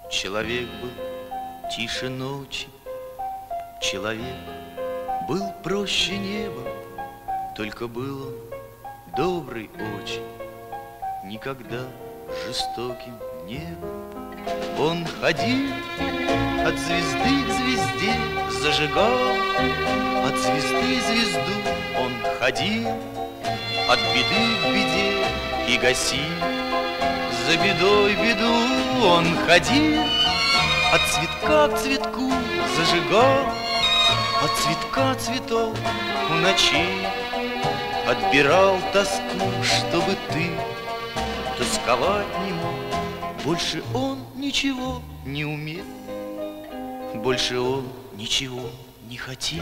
Человек был тише ночи, человек был проще неба, только был он добрый очень, никогда жестоким не был. Он ходил от звезды к звезде, зажигал от звезды звезду. Он ходил от беды к беде и гасил за бедой беду. Он ходил от цветка к цветку, зажигал от цветка цветов у ночей, отбирал тоску, чтобы ты тосковать не мог. Больше он ничего не умел, больше он ничего не хотел.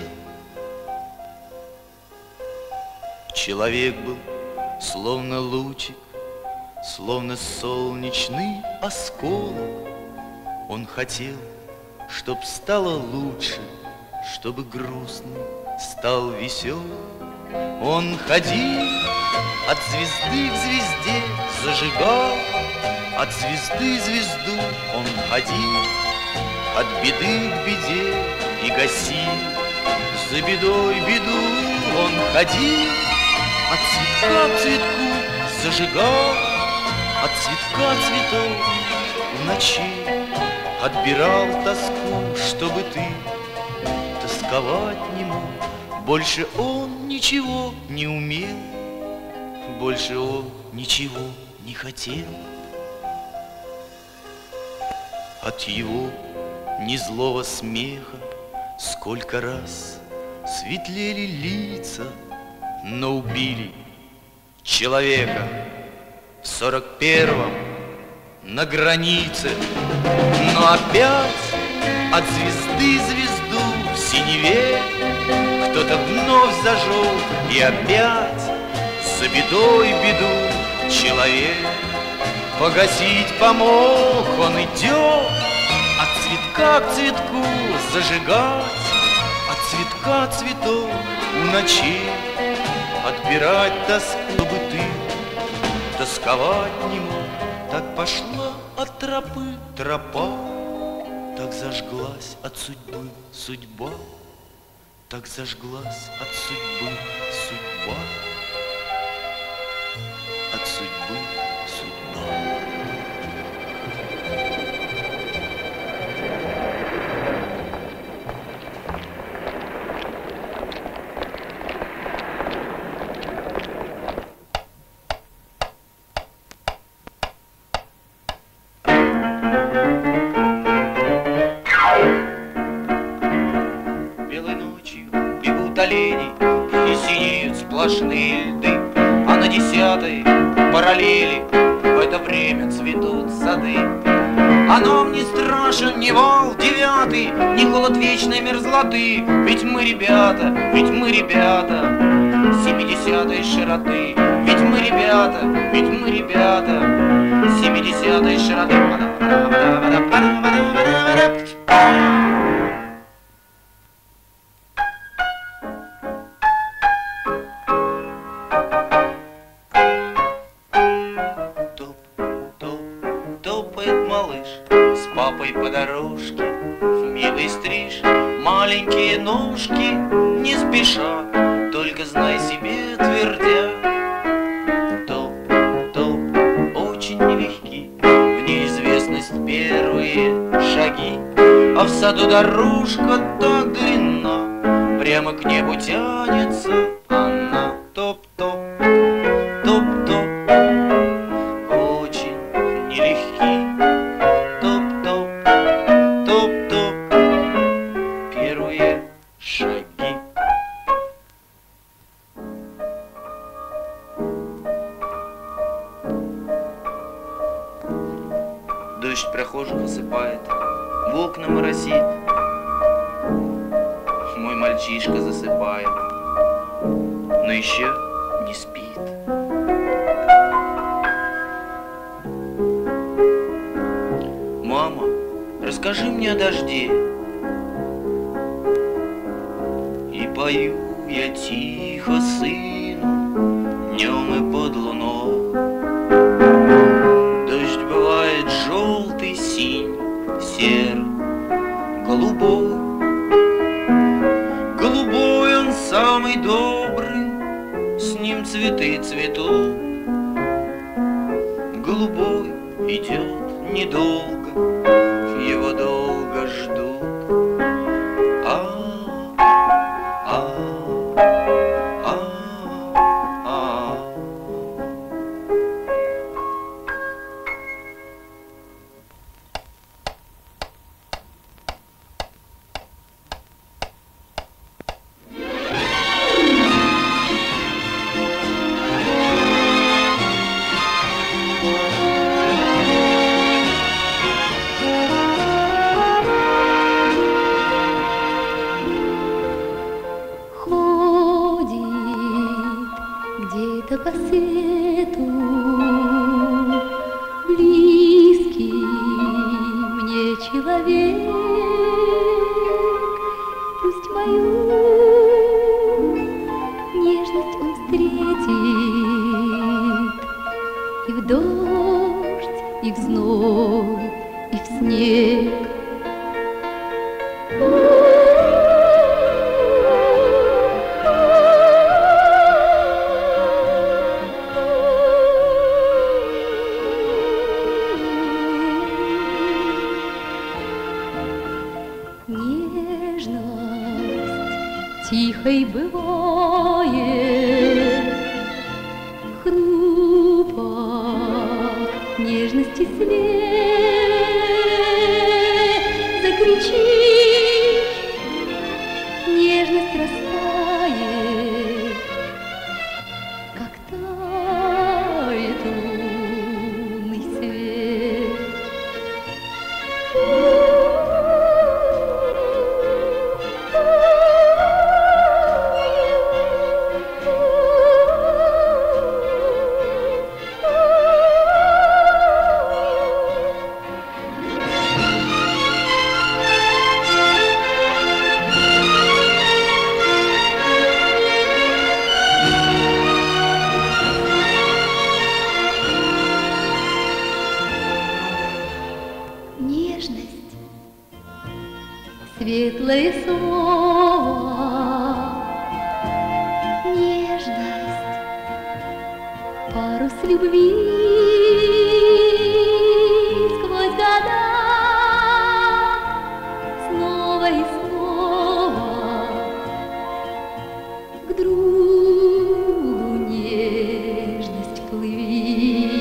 Человек был словно лучик, словно солнечный осколок. Он хотел, чтоб стало лучше, чтобы грустный стал веселым. Он ходил от звезды к звезде, зажигал от звезды звезду. Он ходил от беды к беде и гасил за бедой беду. Он ходил от цветка к цветку, зажигал от цветка цветов в ночи, отбирал тоску, чтобы ты тосковать не мог. Больше он ничего не умел, больше он ничего не хотел. От его незлого смеха сколько раз светлели лица, но убили человека в 41-м на границе. Но опять от звезды звезду в синеве кто-то вновь зажег, и опять за бедой беду человек погасить помог. Он идет от цветка к цветку, зажигать от цветка цветов у ночей, отбирать тоску, чтобы ты тосковать не мог. Так пошла от тропы тропа, так зажглась от судьбы судьба, так зажглась от судьбы судьба, от судьбы судьба. Олени и синеют сплошные льды, а на 10-й параллели в это время цветут сады. А нам не страшен ни вал 9-й, ни холод вечной мерзлоты, ведь мы ребята 70-й широты, ведь мы ребята 70-й широты. Папой по дорожке в милый стриж, маленькие ножки не спеша, только знай себе твердя. Топ, топ, очень нелегки, в неизвестность первые шаги, а в саду дорожка так длинна, прямо к небу тянется она. Топ-топ, топ-топ, очень нелегки. Дождь прохожих осыпает, в окна моросит, мой мальчишка засыпает, но еще не спит. Мама, расскажи мне о дожде. И пою я тихо сыну днем и под луной. Дождь бывает желтый, синь, цветы цветут, голубой идет недолго, его долго ждут. Где-то по свету близкий мне человек, пусть мою нежность он встретит и в дождь, и в зной, и в снег. Тихой бывает, хрупок нежности свет. Закричишь, нежность растает, как тает лунный свет. Светлое слово, нежность, парус любви сквозь года, снова и снова к другу нежность плыви.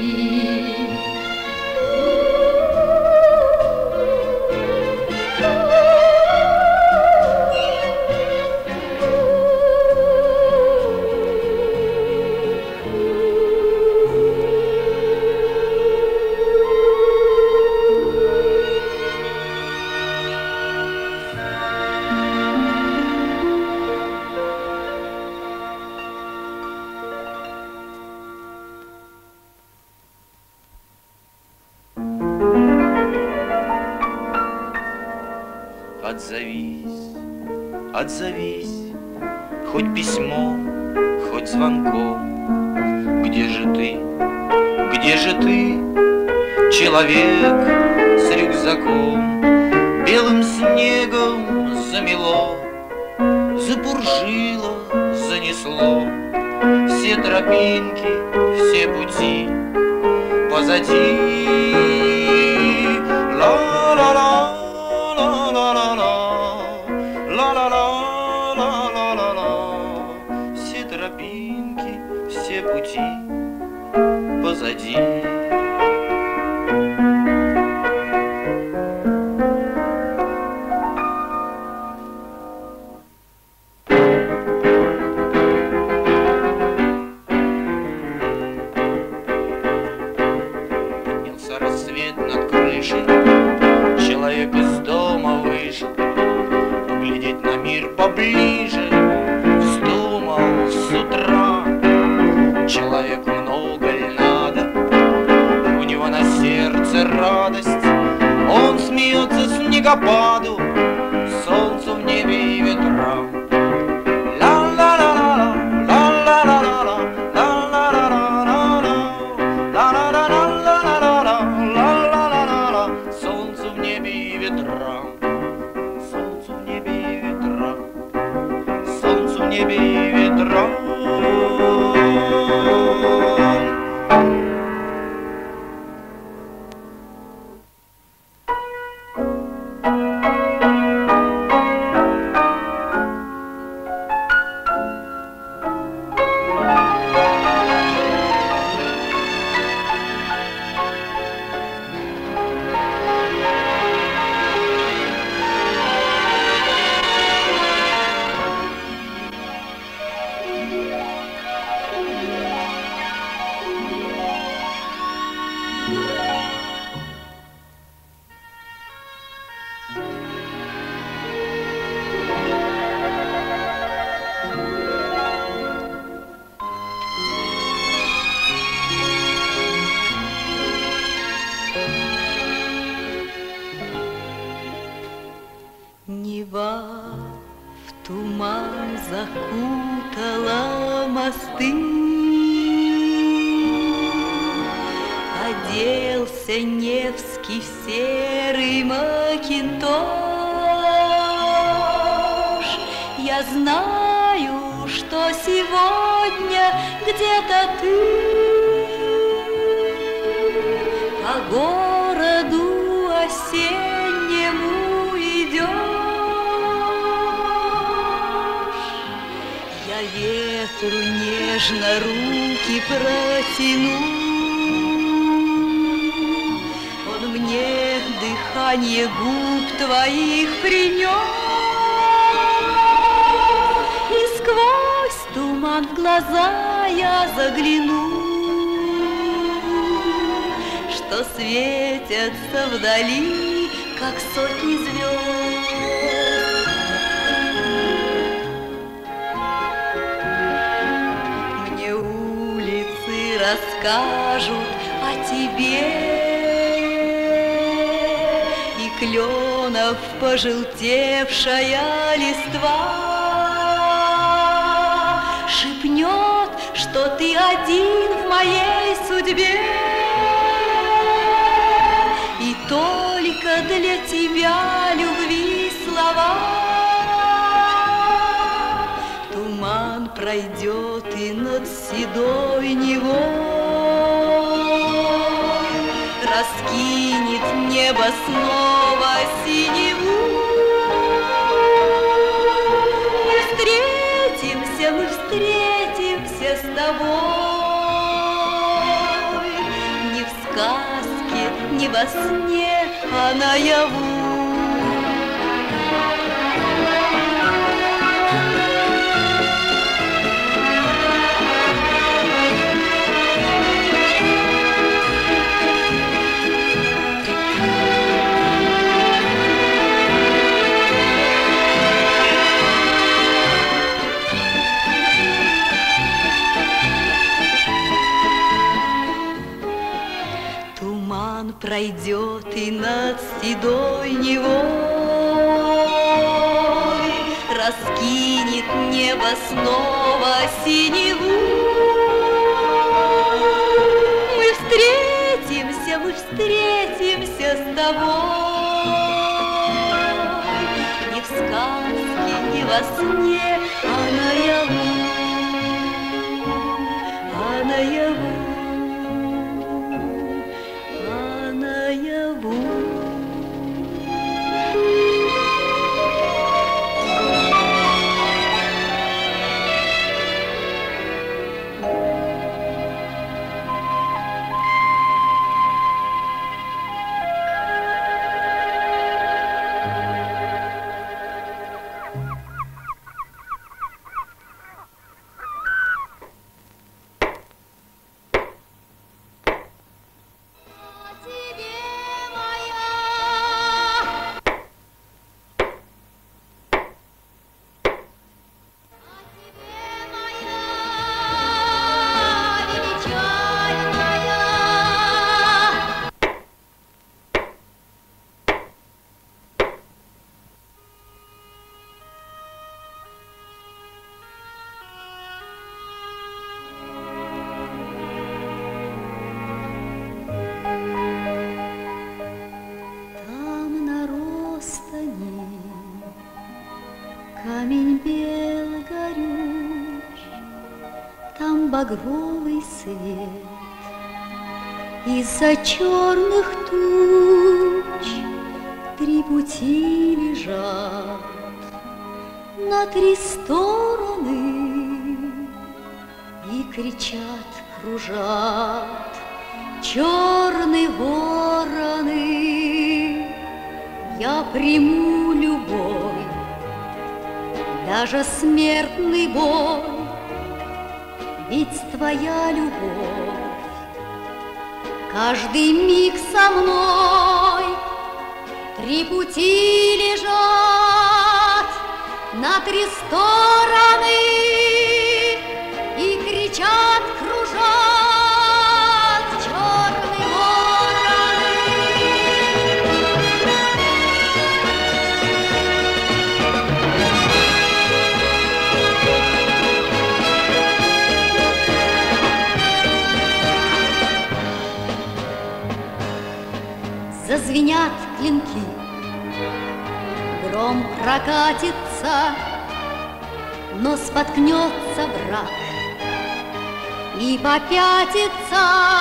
Отзовись, отзовись, хоть письмом, хоть звонком. Где же ты, человек с рюкзаком? Белым снегом замело, запуржило, занесло. Все тропинки, все пути позади. Ла-ла-ла. Все тропинки, все пути позади. Поднялся рассвет над крышей, человек из дома вышел, поглядеть на мир поближе. Вздумал с утра, человеку много ли надо, у него на сердце радость. Он смеется снегопаду, солнцу в небе и ветрам. Солнцу в небе и ветрам, солнцу в небе и ветрам, солнцу в небе и ветрам. Оденешься, Невский, в серый макинтош. Я знаю, что сегодня где-то ты по городу осеннему идешь. Я ветру нежно руки протяну, он мне дыхание губ твоих принес. И сквозь туман в глаза я загляну, что светятся вдали, как сотни звезд. Мне улицы расскажут о тебе, и кленов пожелтевшая листва шепнет, что ты один в моей судьбе, и только для тебя любви слова. Туман пройдет и над седой Невой раскинет небо снова синеву. Мы встретимся с тобой не в сказке, не во сне, а наяву. Пройдет и над седой Невой раскинет небо снова синеву. Мы встретимся с тобой не в сказке, не во сне, а наяву, а наяву. Камень бел горюч, там багровый свет, из-за черных туч 3 пути лежат на 3 стороны и кричат, кружат черные вороны. Я приму любовь, даже смертный бой, ведь твоя любовь каждый миг со мной. 3 пути лежат на 3 стороны и кричат, кружат черные вороны. зазвенят клинки, гром прокатится, но споткнется враг и попятится.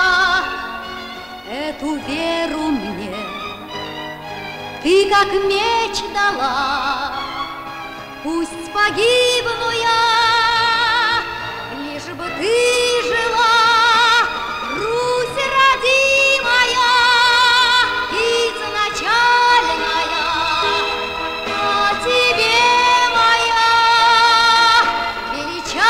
Эту веру мне ты как меч дала, пусть погибну я, лишь бы ты жила, Русь родимая, изначальная, о тебе моя величальная.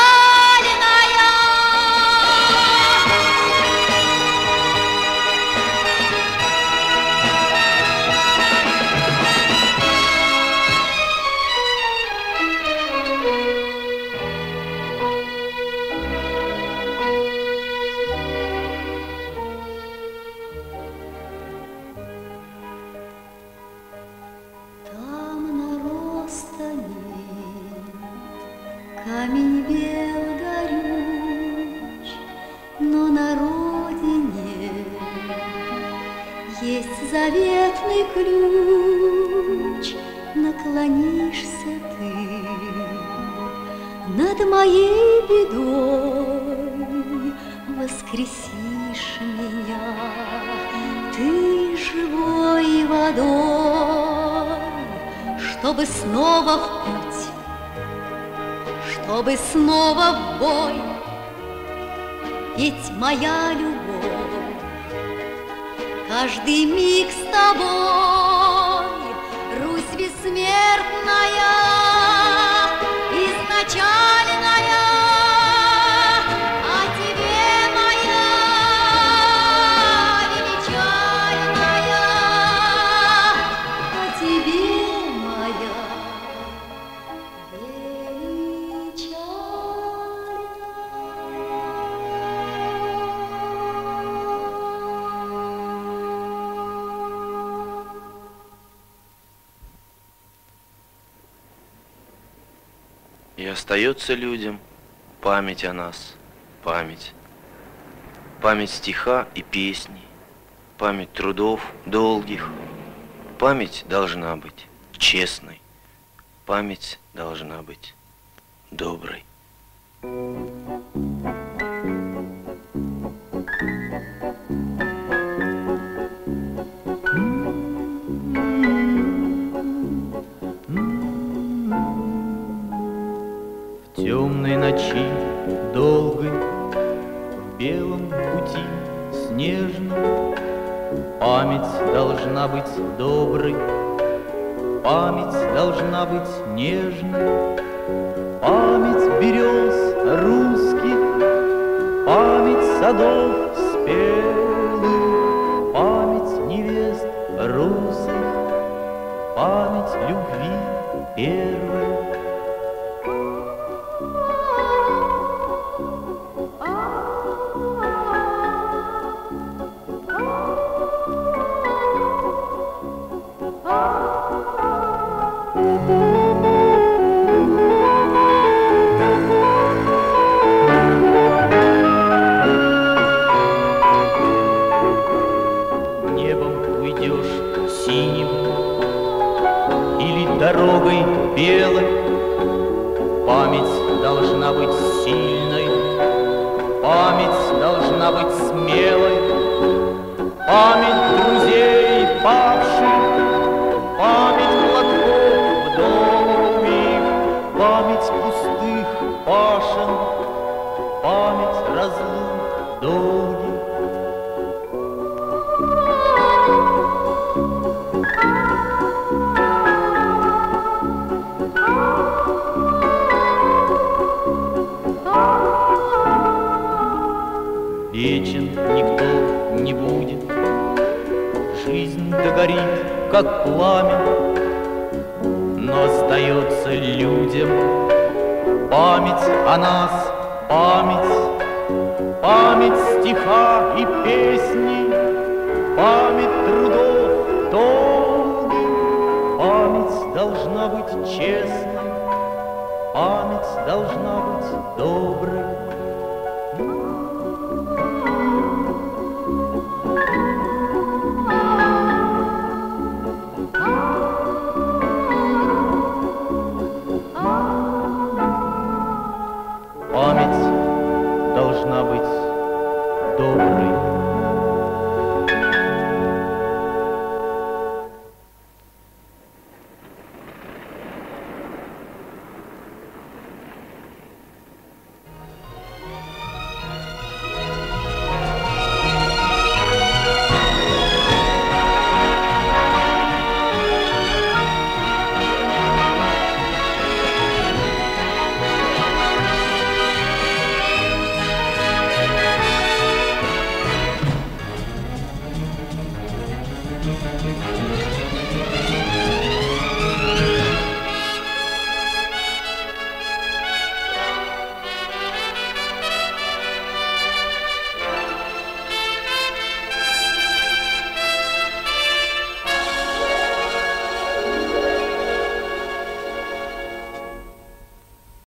Там на Ростане камень бел горюч, но на родине есть заветный ключ. Наклонишься ты над моей бедой, воскресишь меня ты живой водой, чтобы снова в путь, чтобы снова в бой. Ведь моя любовь каждый миг с тобой, Русь бессмертная, изначальная, о тебе моя величальная, о тебе моя И остается людям память о нас, память. Память стиха и песни, память трудов долгих. Память должна быть честной, память должна быть доброй. В темной ночи долгой, в белом пути снежном, память должна быть доброй, память должна быть нежной, память берез русских, память садов спелых, память невест русых, память любви первой. Дорогой белой память должна быть сильной, память должна быть смелой, память друзей павших, память платков вдовьих, память пустых пашен, память разлук долгих. Вечен никто не будет, жизнь догорит, как пламя, но остается людям память о нас, память, память стиха и песни, память трудов долгих. Память должна быть честной, память должна быть доброй.